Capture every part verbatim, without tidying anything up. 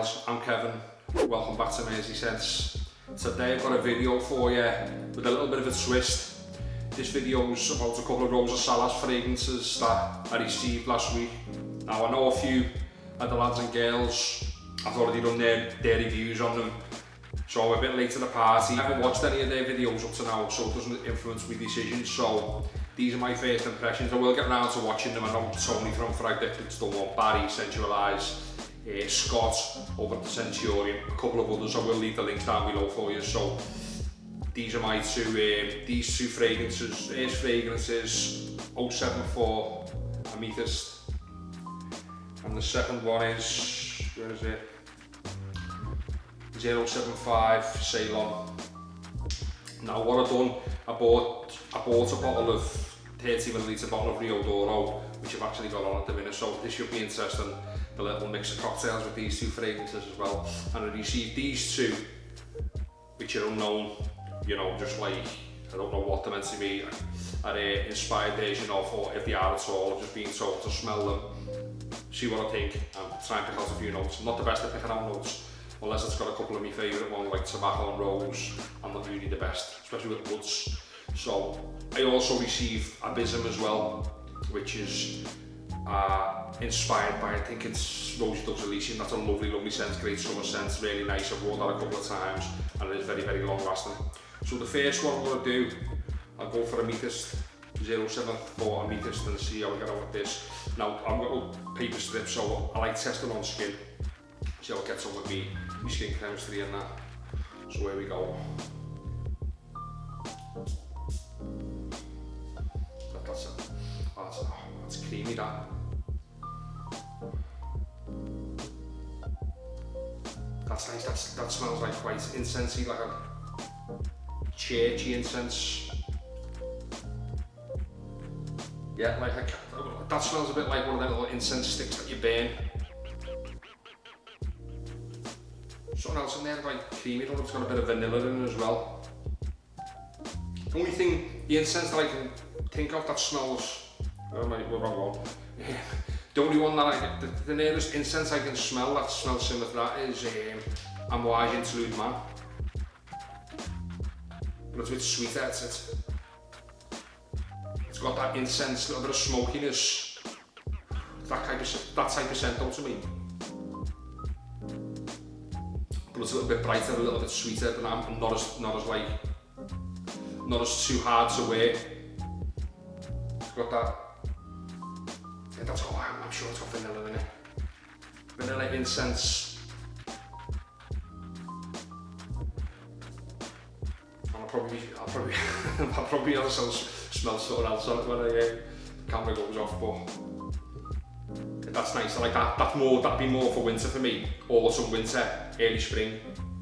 guys, I'm Kevin. Welcome back to Mersey Scents. Today I've got a video for you with a little bit of a twist. This video is about a couple of Rosa Salas fragrances that I received last week. Now I know a few of the lads and girls have already done their, their reviews on them, so I'm a bit late to the party. I haven't watched any of their videos up to now, so it doesn't influence my decisions. So these are my first impressions. I will get around to watching them. I know Tony from Frag Dicted's done one, Barry, Sensualize, uh, Scott over at the Centurion, a couple of others. I will leave the links down below for you. So these are my two, um, these two fragrances. First fragrance is oh seven four Amethyst, and the second one is, where is it? zero seven five Ceylon. Now what I've done, I bought, I bought a bottle of thirty milliliter bottle of Rio Doro, which I've actually got on at the minute, so this should be interesting, the little mix of cocktails with these two fragrances as well. And I received these two, which are unknown, you know, just like, I don't know what they're meant to be, are an inspired version of, or if they are at all, I've just been told to smell them, see what I think, and try and pick out a few notes. I'm not the best at picking out notes, unless it's got a couple of my favourite ones like tobacco and rose. I'm not really the best, especially with woods. So I also received Abysm as well, which is uh, inspired by, I think it's Rosie Dubs Elysium. That's a lovely, lovely scent, great summer scent, really nice. I've worn that a couple of times and it is very, very long lasting. So the first one I'm going to do, I'll go for Amethyst, zero seven four Amethyst, and see how we get on with this. Now I've got a paper strip, so I like testing on skin, see how it gets on with me, my skin chemistry and that. So here we go. That's it. That's, oh, that's creamy, that. That's nice. That's, that smells like quite incensey, like a churchy incense. Yeah, like a, that smells a bit like one of them little incense sticks that you burn. Something else in there, like creamy, I don't know if it's got a bit of vanilla in it as well. The only thing, the incense that I can think of that smells, where am I, we're wrong one. The only one that I get, the, the nearest incense I can smell that smells similar to that is um, Amouage Interlude Man. But it's a bit sweeter, it's, it's, it's got that incense, a little bit of smokiness. That type of, that type of scent out to me. But it's a little bit brighter, a little bit sweeter, and I'm not as, not as like, not as too hard to wear. It's got that, yeah, that's got, I'm, I'm sure it's got vanilla in it. Vanilla incense. And I'll probably, I'll probably, I'll probably also smell something else on it when the uh, camera goes off, but that's nice. I like that. That's more, that'd be more for winter for me. Autumn, winter, early spring.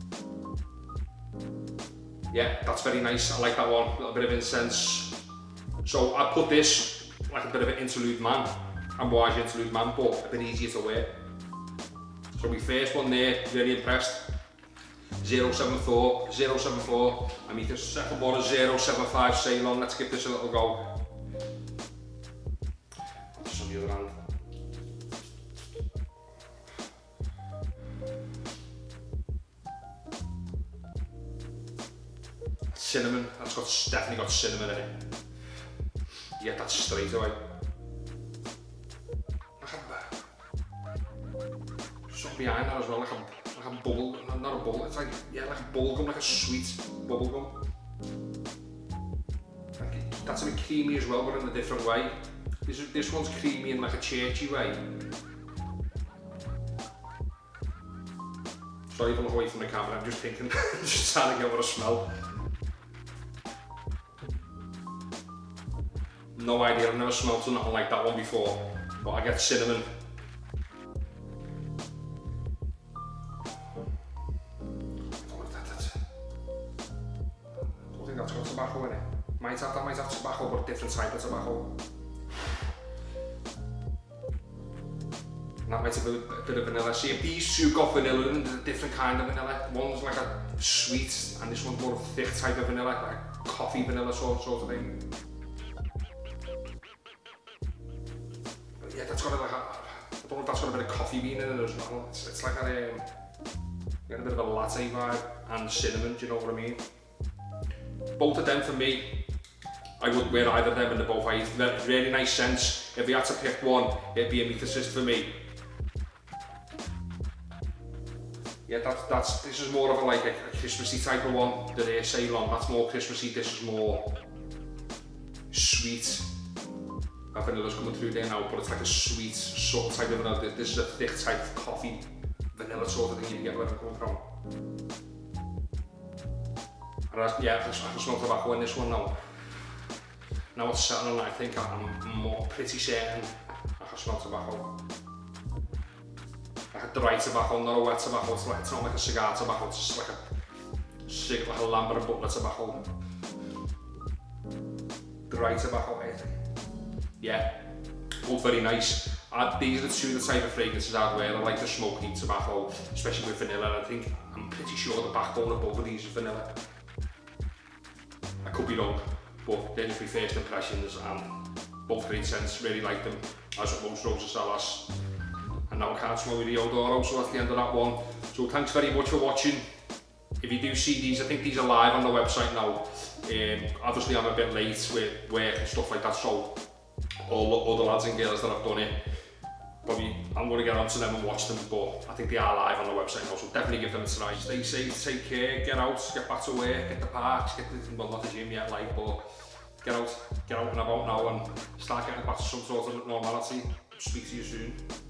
Yeah, that's very nice. I like that one. A little bit of incense. So I put this like a bit of an interlude man, Amouage Interlude Man, but a bit easier to wear. So my first one there, really impressed. zero seven four, zero seven four. Amethyst. Second one is zero seven five Ceylon. Let's give this a little go. Just on the other hand. Cinnamon, that's got, definitely got cinnamon in it. You get that straight away. Something behind that as well, like a, like a bubble, not a bubble, it's like, yeah, like a bubble gum, like a sweet bubble gum. Like, that's a bit creamy as well, but in a different way. This, this one's creamy in like a churchy way. Sorry if I look away from the camera, I'm just thinking, just trying to get what I smell. No idea, I've never smelled nothing like that one before, but I get cinnamon. I don't know if that, that's, I don't think that's got tobacco in it. Might have, that might have tobacco, but a different type of tobacco. And that might have a, a bit of vanilla. See, if these two got vanilla in, there's a different kind of vanilla. One's like a sweet, and this one's more of a thick type of vanilla, like coffee vanilla sort, sort of thing. But yeah, that's got a, like a, I don't know if that's got a bit of coffee bean in it as well. It's, it's like a, um, Get a bit of a latte vibe and cinnamon, do you know what I mean? Both of them for me, I wouldn't wear either of them in the both eyes. Really nice scents. If we had to pick one, it'd be Amethysist for me. Yeah, that's, that's, this is more of a, like a, a Christmassy type of one. The Ceylon, that's more Christmassy, this is more sweet. That vanilla's coming through there now, but it's like a sweet sort of type of vanilla. This is a thick type of coffee, vanilla sort of thing you get where I'm coming from. And I, yeah, I can smell tobacco in this one now. Now it's settling, I think I'm more pretty certain I can smell tobacco. Like a dry tobacco, not a wet tobacco. It's, like, it's not like a cigar tobacco, it's just like a cig, like a Lambert and Butler tobacco. Dry tobacco, I think. Yeah, both very nice. Uh, these are the two of the type of fragrances I'd wear. I like the smoky tobacco, especially with vanilla. I think, I'm pretty sure the backbone of both of these is vanilla. I could be wrong, but they're just my first impressions and both great scents, really like them, as with most Rosa Salas. And now I can't smell Rio d'Oro, so that's the end of that one. So thanks very much for watching. If you do see these, I think these are live on the website now. Um, obviously I'm a bit late with work and stuff like that, so all the other lads and girls that have done it, probably I'm going to get onto them and watch them, but I think they are live on the website now, so definitely give them a try. Stay safe, take care, get out, get back to work, get the parks, get the, well not the gym yet, like, but get out, get out and about now and start getting back to some sort of normality. Speak to you soon.